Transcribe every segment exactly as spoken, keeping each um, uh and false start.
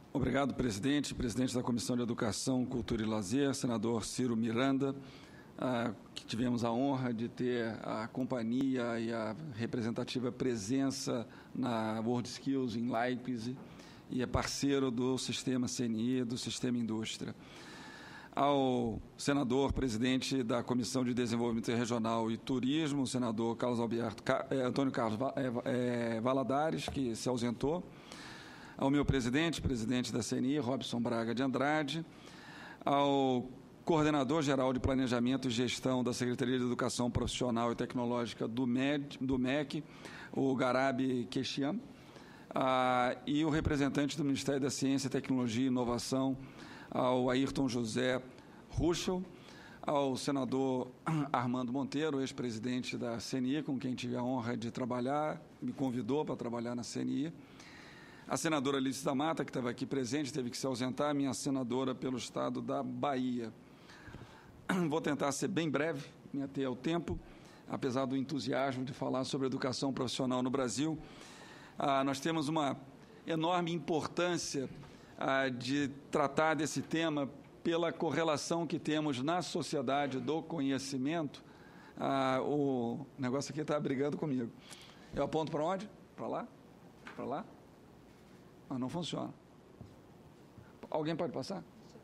Obrigado, presidente, presidente da Comissão de Educação, Cultura e Lazer, senador Ciro Miranda, ah, que tivemos a honra de ter a companhia e a representativa presença na WorldSkills em Leipzig e é parceiro do Sistema C N I, do Sistema Indústria. Ao senador, presidente da Comissão de Desenvolvimento Regional e Turismo, o senador Carlos Alberto, eh, Antônio Carlos eh, Valadares, que se ausentou, ao meu presidente, presidente da C N I, Robson Braga de Andrade, ao coordenador-geral de Planejamento e Gestão da Secretaria de Educação Profissional e Tecnológica do M E D, do M E C, o Garabi Kechiam, ah, e o representante do Ministério da Ciência, Tecnologia e Inovação, ao Ayrton José Ruschel, ao senador Armando Monteiro, ex-presidente da C N I, com quem tive a honra de trabalhar, me convidou para trabalhar na C N I, a senadora Alice da Mata, que estava aqui presente, teve que se ausentar, minha senadora pelo estado da Bahia. Vou tentar ser bem breve, me ater ao tempo, apesar do entusiasmo de falar sobre educação profissional no Brasil. Ah, nós temos uma enorme importância ah, de tratar desse tema pela correlação que temos na sociedade do conhecimento. Ah, o negócio aqui está brigando comigo. Eu aponto para onde? Para lá? Para lá? Mas não funciona. Alguém pode passar?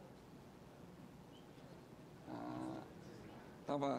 Ah, tava,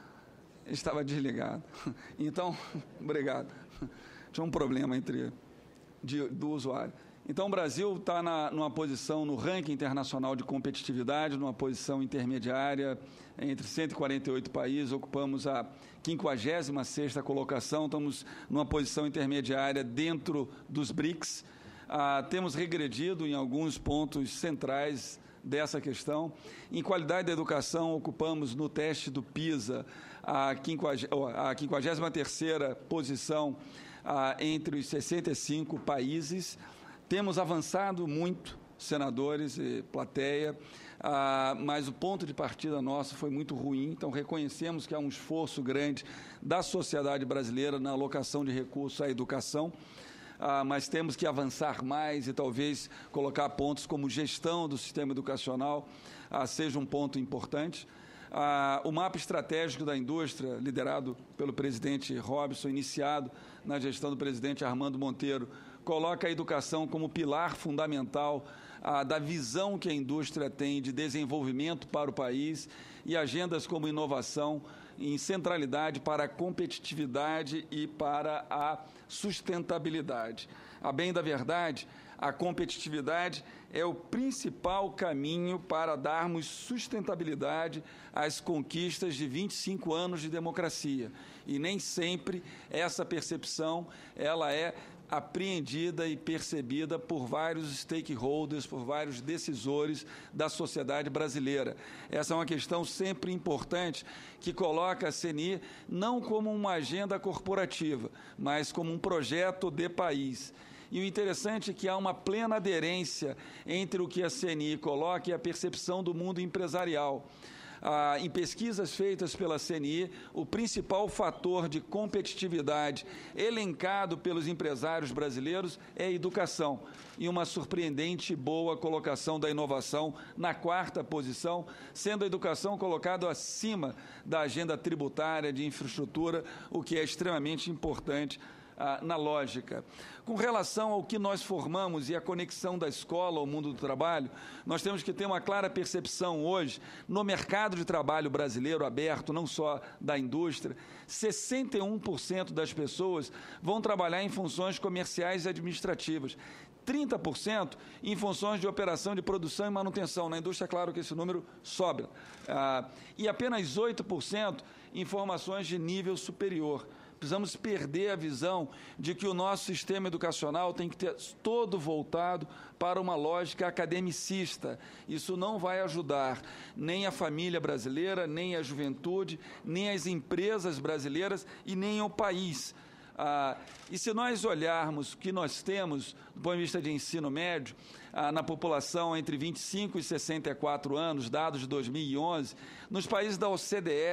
estava desligado. Então, obrigado. Tinha um problema entre de, do usuário. Então, o Brasil está numa posição no ranking internacional de competitividade, numa posição intermediária entre cento e quarenta e oito países, ocupamos a quinquagésima sexta colocação, estamos numa posição intermediária dentro dos BRICS. Ah, temos regredido em alguns pontos centrais dessa questão. Em qualidade da educação, ocupamos no teste do PISA a quinquagésima terceira posição ah, entre os sessenta e cinco países. Temos avançado muito, senadores e plateia, ah, mas o ponto de partida nosso foi muito ruim, então reconhecemos que há um esforço grande da sociedade brasileira na alocação de recursos à educação. Ah, mas temos que avançar mais e talvez colocar pontos como gestão do sistema educacional ah, seja um ponto importante. Ah, o mapa estratégico da indústria, liderado pelo presidente Robson, iniciado na gestão do presidente Armando Monteiro, coloca a educação como pilar fundamental ah, da visão que a indústria tem de desenvolvimento para o país e agendas como inovação em centralidade para a competitividade e para a sustentabilidade. A bem da verdade, a competitividade é o principal caminho para darmos sustentabilidade às conquistas de vinte e cinco anos de democracia. E nem sempre essa percepção ela é apreendida e percebida por vários stakeholders, por vários decisores da sociedade brasileira. Essa é uma questão sempre importante que coloca a C N I não como uma agenda corporativa, mas como um projeto de país. E o interessante é que há uma plena aderência entre o que a C N I coloca e a percepção do mundo empresarial. Ah, em pesquisas feitas pela C N I, o principal fator de competitividade elencado pelos empresários brasileiros é a educação, e uma surpreendente boa colocação da inovação na quarta posição, sendo a educação colocada acima da agenda tributária de infraestrutura, o que é extremamente importante Ah, na lógica. Com relação ao que nós formamos e a conexão da escola ao mundo do trabalho, nós temos que ter uma clara percepção hoje, no mercado de trabalho brasileiro aberto, não só da indústria, sessenta e um por cento das pessoas vão trabalhar em funções comerciais e administrativas, trinta por cento em funções de operação de produção e manutenção. Na indústria, é claro que esse número sobra. Ah, e apenas oito por cento em formações de nível superior. Precisamos perder a visão de que o nosso sistema educacional tem que ter todo voltado para uma lógica academicista. Isso não vai ajudar nem a família brasileira, nem a juventude, nem as empresas brasileiras e nem o país. Ah, e se nós olharmos o que nós temos, do ponto de vista de ensino médio, ah, na população entre vinte e cinco e sessenta e quatro anos, dados de dois mil e onze, nos países da O C D E,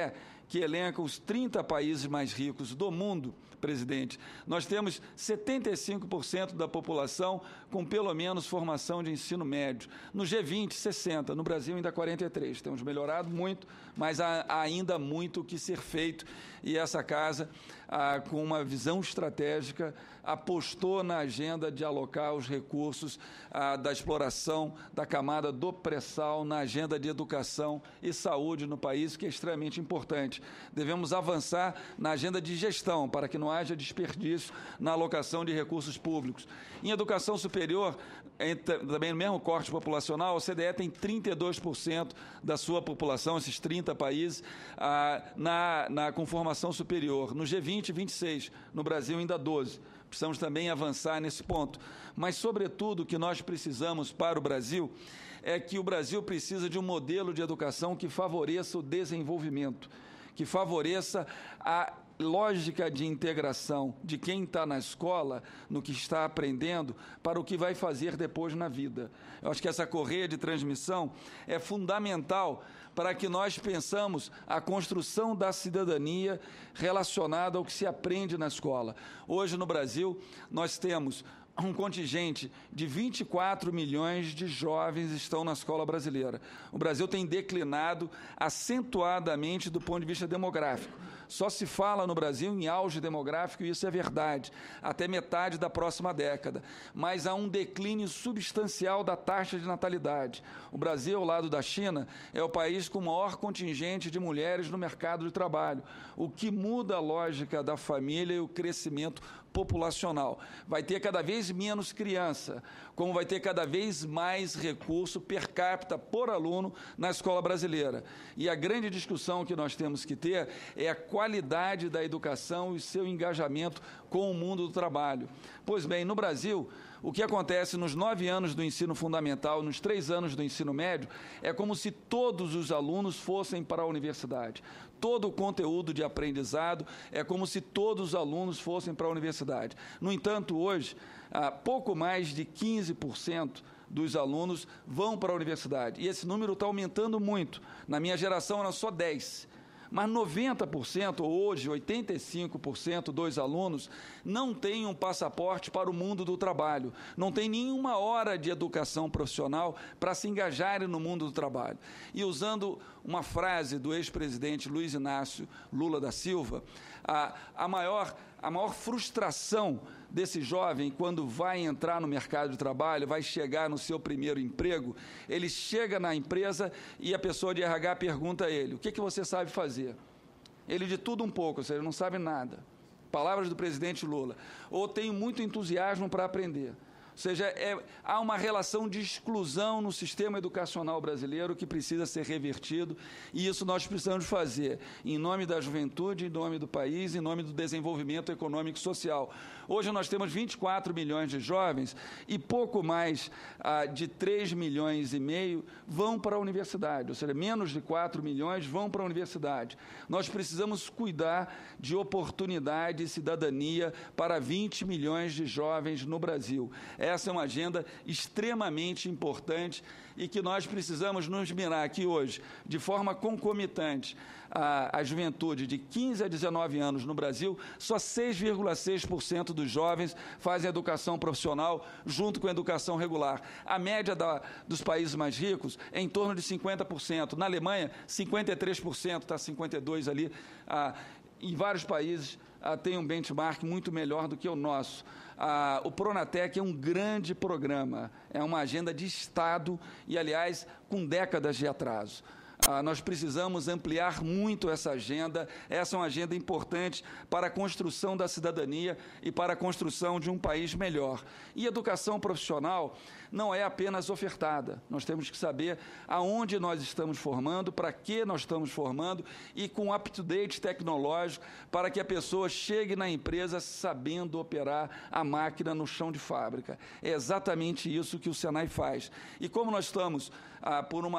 que elenca os trinta países mais ricos do mundo, presidente, nós temos setenta e cinco por cento da população com pelo menos formação de ensino médio. No G vinte, sessenta por cento. No Brasil, ainda quarenta e três por cento. Temos melhorado muito, mas há ainda muito o que ser feito. E essa casa, ah, com uma visão estratégica, apostou na agenda de alocar os recursos ah, da exploração da camada do pré-sal na agenda de educação e saúde no país, que é extremamente importante. Devemos avançar na agenda de gestão, para que não haja desperdício na alocação de recursos públicos. Em educação superior, também no mesmo corte populacional, a O C D E tem trinta e dois por cento da sua população, esses trinta países, ah, na, na conformação superior. No G vinte, vinte e seis. No Brasil, ainda doze. Precisamos também avançar nesse ponto. Mas, sobretudo, o que nós precisamos para o Brasil é que o Brasil precisa de um modelo de educação que favoreça o desenvolvimento, que favoreça a lógica de integração de quem está na escola, no que está aprendendo, para o que vai fazer depois na vida. Eu acho que essa correia de transmissão é fundamental para que nós pensamos a construção da cidadania relacionada ao que se aprende na escola. Hoje, no Brasil, nós temos um contingente de vinte e quatro milhões de jovens estão na escola brasileira. O Brasil tem declinado acentuadamente do ponto de vista demográfico. Só se fala no Brasil em auge demográfico, e isso é verdade, até metade da próxima década. Mas há um declínio substancial da taxa de natalidade. O Brasil, ao lado da China, é o país com o maior contingente de mulheres no mercado de trabalho, o que muda a lógica da família e o crescimento populacional. Vai ter cada vez menos criança, como vai ter cada vez mais recurso per capita por aluno na escola brasileira. E a grande discussão que nós temos que ter é a qualidade da educação e seu engajamento com o mundo do trabalho. Pois bem, no Brasil, o que acontece nos nove anos do ensino fundamental, nos três anos do ensino médio, é como se todos os alunos fossem para a universidade. Todo o conteúdo de aprendizado é como se todos os alunos fossem para a universidade. No entanto, hoje, pouco mais de quinze por cento dos alunos vão para a universidade. E esse número está aumentando muito. Na minha geração, era só dez por cento. Mas noventa por cento, ou hoje oitenta e cinco por cento dos alunos não têm um passaporte para o mundo do trabalho, não tem nenhuma hora de educação profissional para se engajarem no mundo do trabalho. E usando uma frase do ex-presidente Luiz Inácio Lula da Silva, a, a, maior, a maior frustração desse jovem, quando vai entrar no mercado de trabalho, vai chegar no seu primeiro emprego, ele chega na empresa e a pessoa de R H pergunta a ele: o que, que você sabe fazer? Ele de tudo um pouco, ou seja, não sabe nada. Palavras do presidente Lula. Ou tenho muito entusiasmo para aprender. Ou seja, é, há uma relação de exclusão no sistema educacional brasileiro que precisa ser revertido, e isso nós precisamos fazer em nome da juventude, em nome do país, em nome do desenvolvimento econômico e social. Hoje nós temos vinte e quatro milhões de jovens e pouco mais ah, de três milhões e meio vão para a universidade, ou seja, menos de quatro milhões vão para a universidade. Nós precisamos cuidar de oportunidade e cidadania para vinte milhões de jovens no Brasil. Essa é uma agenda extremamente importante e que nós precisamos nos mirar aqui hoje, de forma concomitante. A, a juventude de quinze a dezenove anos no Brasil, só seis vírgula seis por cento dos jovens fazem educação profissional junto com a educação regular. A média da, dos países mais ricos é em torno de cinquenta por cento. Na Alemanha, cinquenta e três por cento, está cinquenta e dois por cento ali. Ah, em vários países ah, tem um benchmark muito melhor do que o nosso. Ah, o Pronatec é um grande programa, é uma agenda de Estado e, aliás, com décadas de atraso. Ah, nós precisamos ampliar muito essa agenda. Essa é uma agenda importante para a construção da cidadania e para a construção de um país melhor. E educação profissional não é apenas ofertada. Nós temos que saber aonde nós estamos formando, para que nós estamos formando e com up-to-date tecnológico para que a pessoa chegue na empresa sabendo operar a máquina no chão de fábrica. É exatamente isso que o Senai faz. E como nós estamos ah, por uma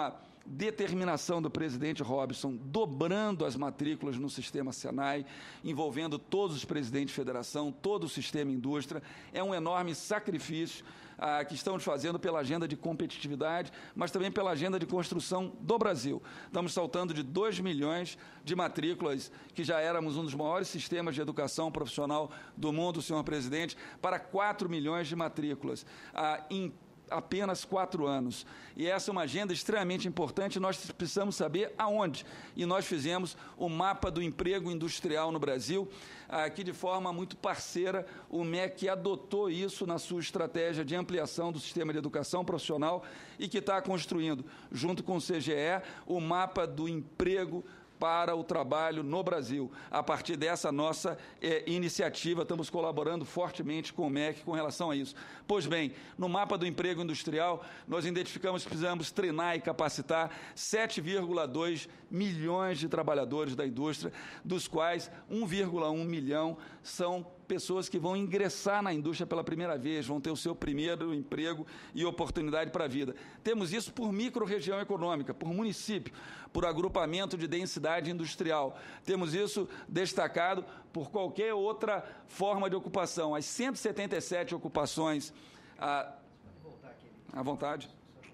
determinação do presidente Robson, dobrando as matrículas no sistema Senai, envolvendo todos os presidentes de federação, todo o sistema indústria. É um enorme sacrifício ah, que estamos fazendo pela agenda de competitividade, mas também pela agenda de construção do Brasil. Estamos saltando de dois milhões de matrículas, que já éramos um dos maiores sistemas de educação profissional do mundo, senhor presidente, para quatro milhões de matrículas ah, em apenas quatro anos. E essa é uma agenda extremamente importante, nós precisamos saber aonde. E nós fizemos o mapa do emprego industrial no Brasil, aqui de forma muito parceira, o M E C adotou isso na sua estratégia de ampliação do sistema de educação profissional e que está construindo, junto com o C G E, o mapa do emprego para o trabalho no Brasil. A partir dessa nossa eh, iniciativa, estamos colaborando fortemente com o M E C com relação a isso. Pois bem, no mapa do emprego industrial, nós identificamos que precisamos treinar e capacitar sete vírgula dois milhões de trabalhadores da indústria, dos quais um vírgula um milhão são pessoas que vão ingressar na indústria pela primeira vez, vão ter o seu primeiro emprego e oportunidade para a vida. Temos isso por micro-região econômica, por município, por agrupamento de densidade industrial. Temos isso destacado por qualquer outra forma de ocupação. As cento e setenta e sete ocupações... À, à vontade.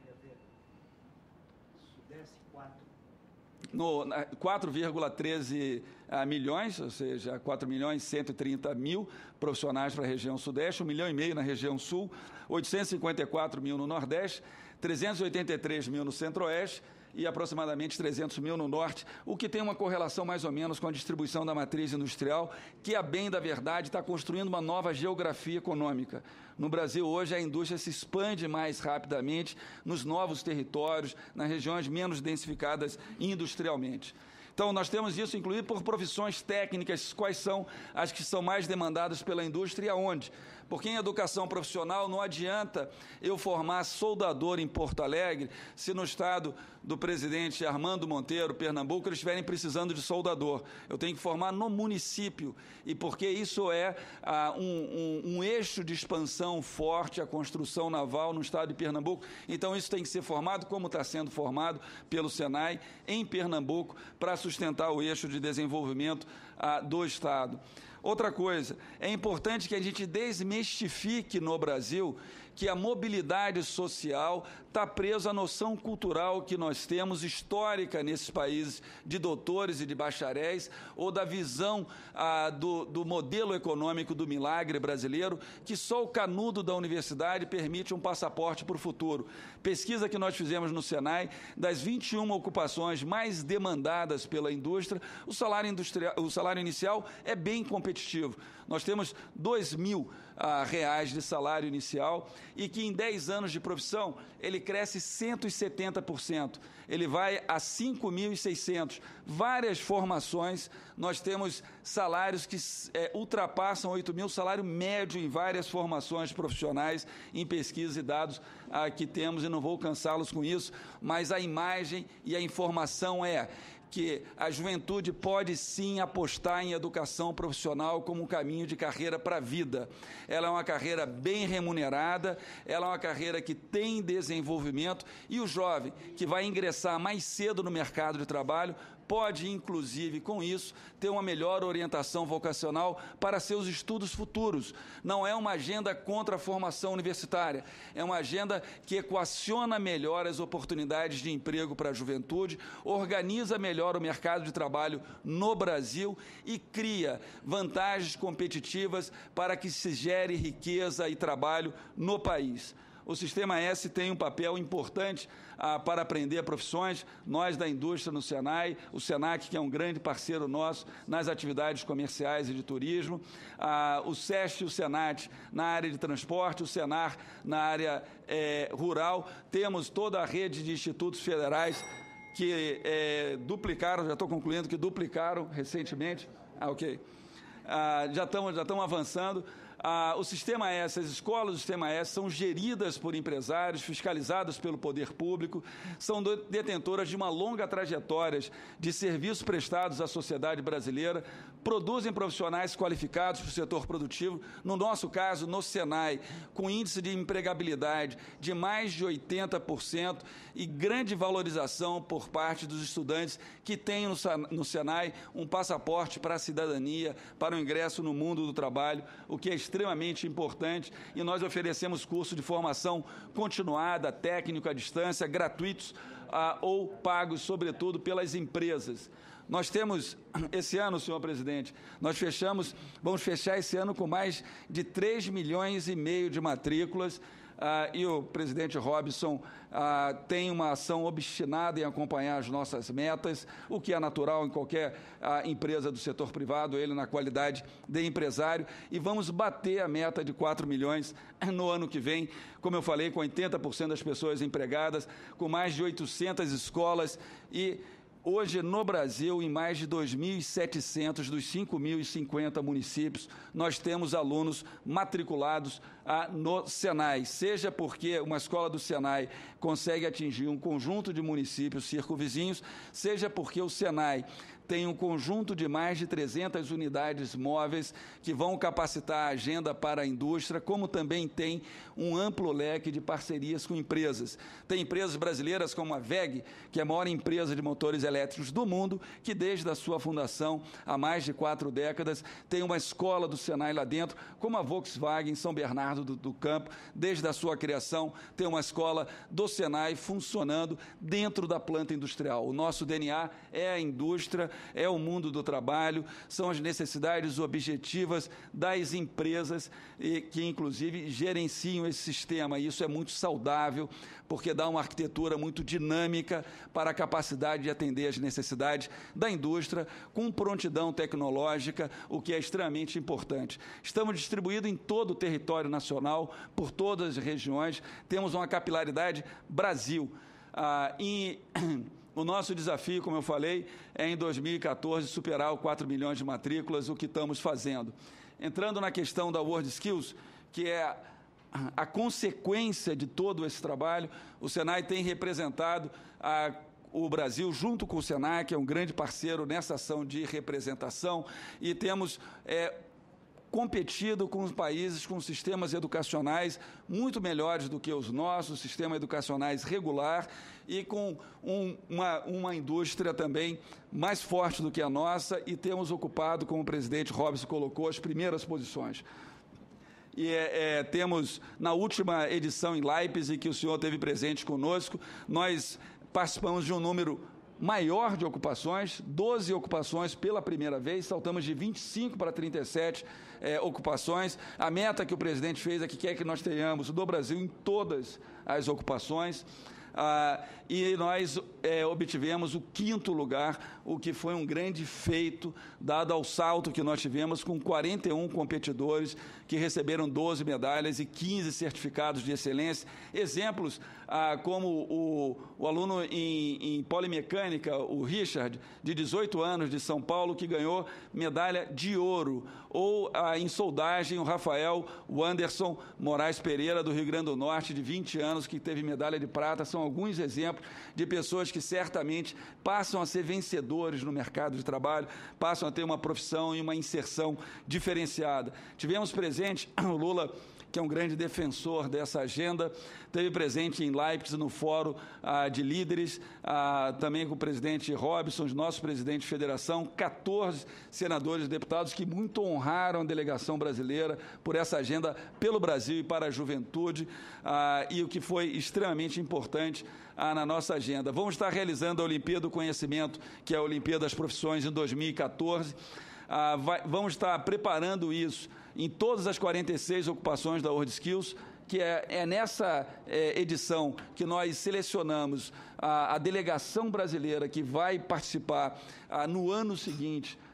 No quatro vírgula treze milhões, ou seja, quatro milhões e cento e trinta mil profissionais para a região Sudeste, um milhão e meio na região Sul, oitocentos e cinquenta e quatro mil no Nordeste, trezentos e oitenta e três mil no Centro-Oeste e aproximadamente trezentos mil no Norte, o que tem uma correlação mais ou menos com a distribuição da matriz industrial, que, a bem da verdade, está construindo uma nova geografia econômica. No Brasil, hoje, a indústria se expande mais rapidamente nos novos territórios, nas regiões menos densificadas industrialmente. Então, nós temos isso incluído por profissões técnicas, quais são as que são mais demandadas pela indústria e aonde. Porque em educação profissional não adianta eu formar soldador em Porto Alegre se no estado do presidente Armando Monteiro, Pernambuco, eles estiverem precisando de soldador. Eu tenho que formar no município, e porque isso é ah, um, um, um eixo de expansão forte, a construção naval no estado de Pernambuco. Então, isso tem que ser formado, como está sendo formado pelo Senai, em Pernambuco, para sustentar o eixo de desenvolvimento ah, do estado. Outra coisa, é importante que a gente desmistifique no Brasil que a mobilidade social está presa à noção cultural que nós temos, histórica nesses países, de doutores e de bacharéis, ou da visão ah, do, do modelo econômico do milagre brasileiro, que só o canudo da universidade permite um passaporte para o futuro. Pesquisa que nós fizemos no Senai, das vinte e uma ocupações mais demandadas pela indústria, o salário, industrial, o salário inicial é bem competitivo. Nós temos dois mil ah, reais de salário inicial e que em dez anos de profissão ele cresce cento e setenta por cento. Ele vai a cinco mil e seiscentos. Várias formações, nós temos salários que é, ultrapassam oito mil, salário médio em várias formações profissionais, em pesquisas e dados ah, que temos, e não vou cansá-los com isso, mas a imagem e a informação é que a juventude pode sim apostar em educação profissional como um caminho de carreira para a vida. Ela é uma carreira bem remunerada, ela é uma carreira que tem desenvolvimento, e o jovem que vai ingressar mais cedo no mercado de trabalho pode, inclusive, com isso, ter uma melhor orientação vocacional para seus estudos futuros. Não é uma agenda contra a formação universitária, é uma agenda que equaciona melhor as oportunidades de emprego para a juventude, organiza melhor o mercado de trabalho no Brasil e cria vantagens competitivas para que se gere riqueza e trabalho no país. O Sistema S tem um papel importante ah, para aprender profissões, nós da indústria no Senai, o Senac, que é um grande parceiro nosso nas atividades comerciais e de turismo, ah, o SESC e o Senat na área de transporte, o Senar na área eh, rural. Temos toda a rede de institutos federais que eh, duplicaram, já estou concluindo, que duplicaram recentemente. Ah, ok. Ah, já estamos já estamos avançando. Ah, o Sistema S, as escolas do Sistema S são geridas por empresários, fiscalizadas pelo poder público, são detentoras de uma longa trajetória de serviços prestados à sociedade brasileira, produzem profissionais qualificados para o setor produtivo, no nosso caso, no Senai, com índice de empregabilidade de mais de oitenta por cento e grande valorização por parte dos estudantes que têm no Senai um passaporte para a cidadania, para o ingresso no mundo do trabalho, o que é extremamente importante, e nós oferecemos cursos de formação continuada, técnico à distância, gratuitos ah, ou pagos, sobretudo, pelas empresas. Nós temos, esse ano, senhor presidente, nós fechamos, vamos fechar esse ano com mais de três milhões e meio de matrículas, ah, e o presidente Robson ah, tem uma ação obstinada em acompanhar as nossas metas, o que é natural em qualquer ah, empresa do setor privado, ele na qualidade de empresário, e vamos bater a meta de quatro milhões no ano que vem, como eu falei, com oitenta por cento das pessoas empregadas, com mais de oitocentas escolas e hoje, no Brasil, em mais de dois mil e setecentos dos cinco mil e cinquenta municípios, nós temos alunos matriculados ah, no Senai, seja porque uma escola do Senai consegue atingir um conjunto de municípios circunvizinhos, seja porque o Senai tem um conjunto de mais de trezentas unidades móveis que vão capacitar a agenda para a indústria, como também tem um amplo leque de parcerias com empresas. Tem empresas brasileiras como a V E G, que é a maior empresa de motores elétricos do mundo, que desde a sua fundação, há mais de quatro décadas, tem uma escola do Senai lá dentro, como a Volkswagen em São Bernardo do, do Campo, desde a sua criação, tem uma escola do Senai funcionando dentro da planta industrial. O nosso D N A é a indústria, é o mundo do trabalho, são as necessidades objetivas das empresas e que, inclusive, gerenciam esse sistema. Isso é muito saudável, porque dá uma arquitetura muito dinâmica para a capacidade de atender às necessidades da indústria, com prontidão tecnológica, o que é extremamente importante. Estamos distribuídos em todo o território nacional, por todas as regiões, temos uma capilaridade Brasil. Ah, e o nosso desafio, como eu falei, é em dois mil e quatorze superar os quatro milhões de matrículas, o que estamos fazendo. Entrando na questão da World Skills, que é a consequência de todo esse trabalho, o Senai tem representado a o Brasil, junto com o Senai, que é um grande parceiro nessa ação de representação, e temos é, competido com os países com sistemas educacionais muito melhores do que os nossos, sistemas educacionais regular, e com um, uma, uma indústria também mais forte do que a nossa, e temos ocupado, como o presidente Robson colocou, as primeiras posições. E é, é, temos, na última edição em Leipzig, que o senhor teve presente conosco, nós participamos de um número maior de ocupações, doze ocupações pela primeira vez, saltamos de vinte e cinco para trinta e sete é, ocupações. A meta que o presidente fez é que quer que nós tenhamos do Brasil em todas as ocupações. Ah, e nós é, obtivemos o quinto lugar, o que foi um grande feito, dado ao salto que nós tivemos com quarenta e um competidores que receberam doze medalhas e quinze certificados de excelência. Exemplos ah, como o, o aluno em, em polimecânica, o Richard, de dezoito anos, de São Paulo, que ganhou medalha de ouro, ou ah, em soldagem, o Rafael o Anderson Moraes Pereira, do Rio Grande do Norte, de vinte anos, que teve medalha de prata. São alguns exemplos de pessoas que certamente passam a ser vencedores no mercado de trabalho, passam a ter uma profissão e uma inserção diferenciada. Tivemos presente o Lula, que é um grande defensor dessa agenda, teve presente em Leipzig, no Fórum ah, de Líderes, ah, também com o presidente Robson, nosso presidente de federação, quatorze senadores e deputados que muito honraram a delegação brasileira por essa agenda pelo Brasil e para a juventude, ah, e o que foi extremamente importante ah, na nossa agenda. Vamos estar realizando a Olimpíada do Conhecimento, que é a Olimpíada das Profissões, em dois mil e quatorze. Ah, vai, vamos estar preparando isso em todas as quarenta e seis ocupações da World Skills, que é, é nessa é, edição que nós selecionamos a, a delegação brasileira que vai participar ah, no ano seguinte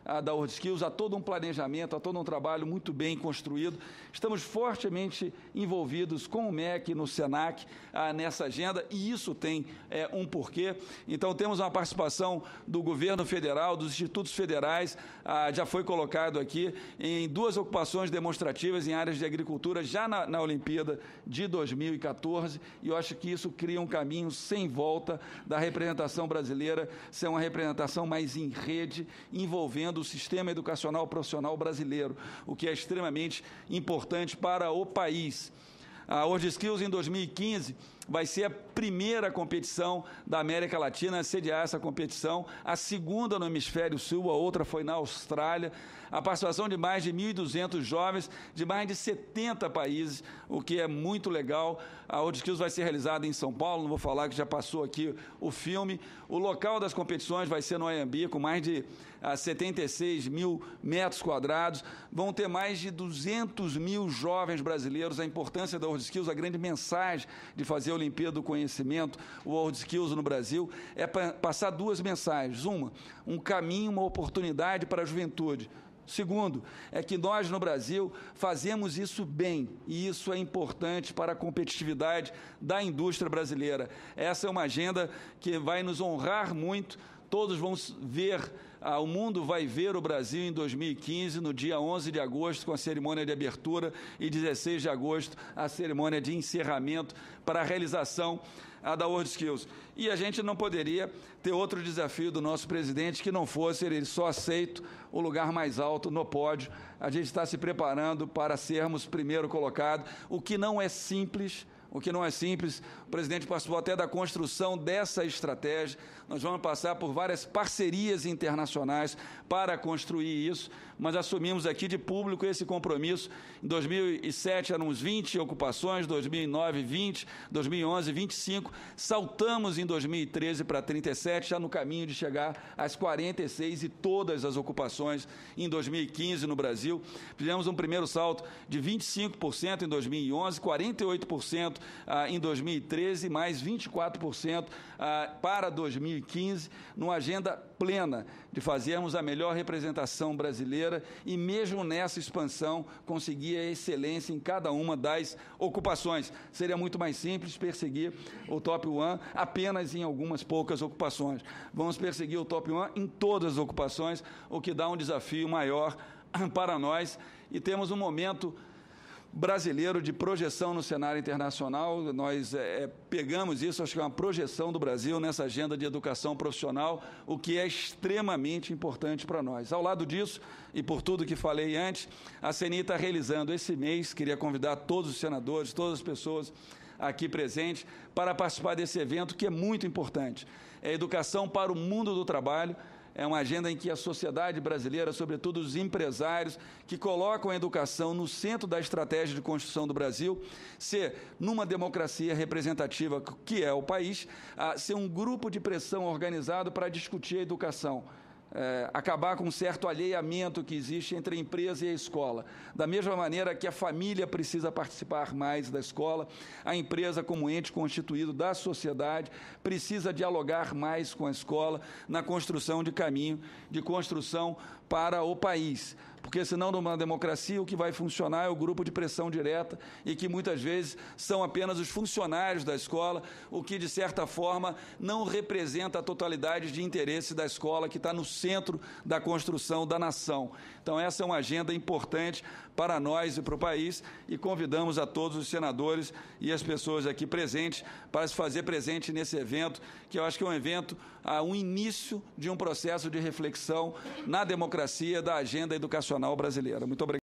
ah, da World Skills, há todo um planejamento, há todo um trabalho muito bem construído. Estamos fortemente envolvidos com o M E C, no SENAC, ah, nessa agenda, e isso tem é, um porquê. Então, temos uma participação do governo federal, dos institutos federais, ah, já foi colocado aqui, em duas ocupações demonstrativas em áreas de agricultura, já na, na Olimpíada de dois mil e quatorze, e eu acho que isso cria um caminho sem volta da representação brasileira ser uma representação mais em rede, envolvendo o sistema educacional profissional brasileiro, o que é extremamente importante para o país. A World Skills, em dois mil e quinze, vai ser a primeira competição da América Latina a sediar essa competição, a segunda no Hemisfério Sul, a outra foi na Austrália. A participação de mais de mil e duzentos jovens de mais de setenta países, o que é muito legal. A World Skills vai ser realizada em São Paulo, não vou falar que já passou aqui o filme. O local das competições vai ser no Anhembi, com mais de ah, setenta e seis mil metros quadrados. Vão ter mais de duzentos mil jovens brasileiros. A importância da World Skills, a grande mensagem de fazer a Olimpíada do Conhecimento, o World Skills no Brasil, é para passar duas mensagens. Uma, um caminho, uma oportunidade para a juventude. Segundo, é que nós no Brasil fazemos isso bem, e isso é importante para a competitividade da indústria brasileira. Essa é uma agenda que vai nos honrar muito. Todos vão ver, ah, o mundo vai ver o Brasil em dois mil e quinze, no dia onze de agosto, com a cerimônia de abertura, e dezesseis de agosto, a cerimônia de encerramento para a realização ah, da World Skills. E a gente não poderia ter outro desafio do nosso presidente que não fosse ele só aceito o lugar mais alto no pódio. A gente está se preparando para sermos primeiro colocado, o que não é simples. O que não é simples, o presidente participou até da construção dessa estratégia. Nós vamos passar por várias parcerias internacionais para construir isso, mas assumimos aqui de público esse compromisso. Em dois mil e sete eram uns vinte ocupações, dois mil e nove, vinte, dois mil e onze, vinte e cinco. Saltamos em dois mil e treze para trinta e sete, já no caminho de chegar às quarenta e seis e todas as ocupações em dois mil e quinze no Brasil. Fizemos um primeiro salto de vinte e cinco por cento em dois mil e onze, quarenta e oito por cento Ah, em dois mil e treze, mais vinte e quatro por cento ah, para dois mil e quinze, numa agenda plena de fazermos a melhor representação brasileira e, mesmo nessa expansão, conseguir a excelência em cada uma das ocupações. Seria muito mais simples perseguir o top one apenas em algumas poucas ocupações. Vamos perseguir o top one em todas as ocupações, o que dá um desafio maior para nós, e temos um momento brasileiro de projeção no cenário internacional. Nós é, pegamos isso, acho que é uma projeção do Brasil nessa agenda de educação profissional, o que é extremamente importante para nós. Ao lado disso, e por tudo que falei antes, a CENI está realizando esse mês, queria convidar todos os senadores, todas as pessoas aqui presentes, para participar desse evento que é muito importante. É educação para o mundo do trabalho. É uma agenda em que a sociedade brasileira, sobretudo os empresários, que colocam a educação no centro da estratégia de construção do Brasil, ser, numa democracia representativa que é o país, ser um grupo de pressão organizado para discutir a educação. É, acabar com um certo alheamento que existe entre a empresa e a escola. Da mesma maneira que a família precisa participar mais da escola, a empresa, como ente constituído da sociedade, precisa dialogar mais com a escola na construção de caminho, de construção para o país. Porque, senão, numa democracia, o que vai funcionar é o grupo de pressão direta, e que muitas vezes são apenas os funcionários da escola, o que, de certa forma, não representa a totalidade de interesse da escola, que está no centro da construção da nação. Então, essa é uma agenda importante para nós e para o país, e convidamos a todos os senadores e as pessoas aqui presentes para se fazer presente nesse evento, que eu acho que é um evento, um início de um processo de reflexão na democracia da agenda educacional brasileira. Muito obrigado.